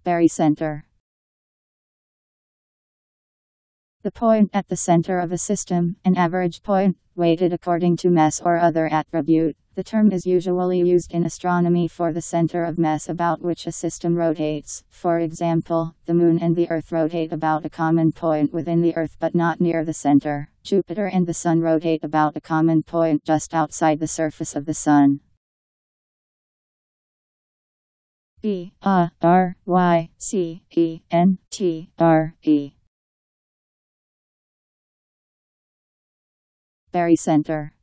Barycentre. The point at the center of a system, an average point, weighted according to mass or other attribute. The term is usually used in astronomy for the center of mass about which a system rotates. For example, the Moon and the Earth rotate about a common point within the Earth but not near the center. Jupiter and the Sun rotate about a common point just outside the surface of the Sun. Barycentre. Barycentre.